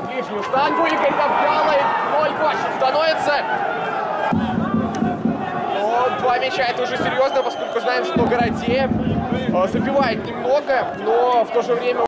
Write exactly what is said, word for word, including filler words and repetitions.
ближнюю штангу. Игорь Довгалый. ноль восемь становится. Но два мяча это уже серьезно, поскольку знаем, что Городеев забивает немного, но в то же время